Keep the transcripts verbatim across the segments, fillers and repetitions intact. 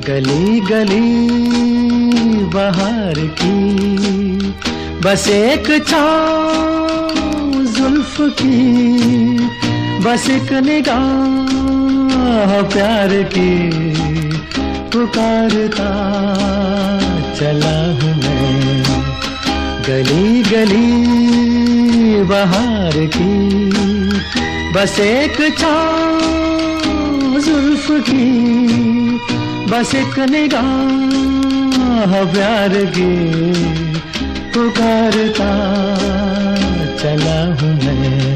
गली गली बहार की, बस एक छाँव जुल्फ की, बस एक निगाह प्यार की, पुकारता चला हूँ मैं। गली गली बहार की, बस एक छाँव जुल्फ की, बस एक निगाह प्यार की, पुकारता चला हूँ मैं।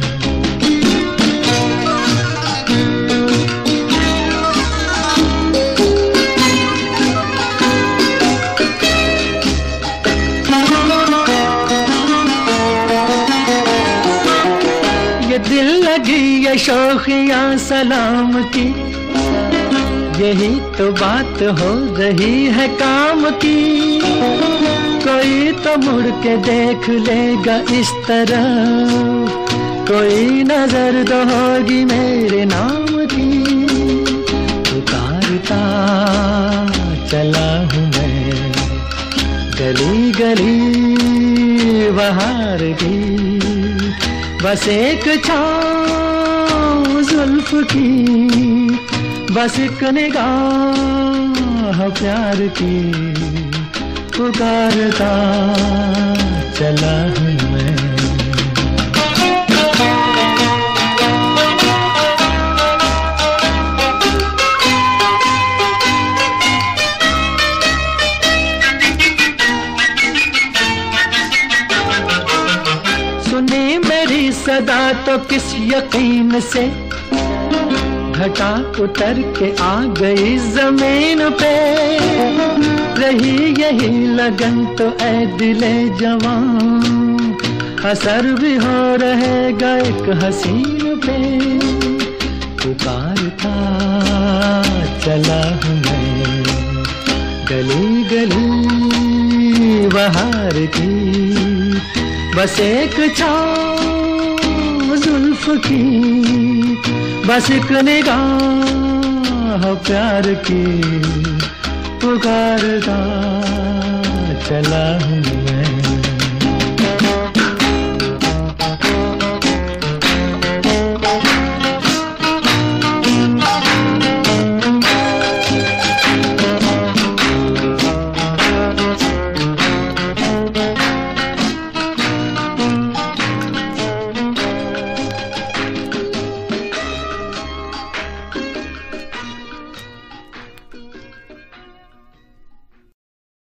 ये दिल लगी ये शौकियाँ सलाम की, यही तो बात हो रही है काम की। कोई तो मुड़ के देख लेगा इस तरह, कोई नजर तो होगी मेरे नाम की। पुकारता चला हूँ मैं, गली गली बहार की, बस एक छाँव जुल्फ की, बस एक निगाह प्यार की, पुकारता चला हूँ मैं। सुनी मेरी सदा तो किस यकीन से, घटा उतर के आ गई जमीन पे। रही यही लगन तो ऐ दिले जवान, असर भी हो रहेगा एक हसीन पे। पुकारता चला हूँ मैं, गली गली बहार की, बस एक छाँव जुल्फ की, बस एक निगाह प्यार की, पुकारता चला हूँ मैं।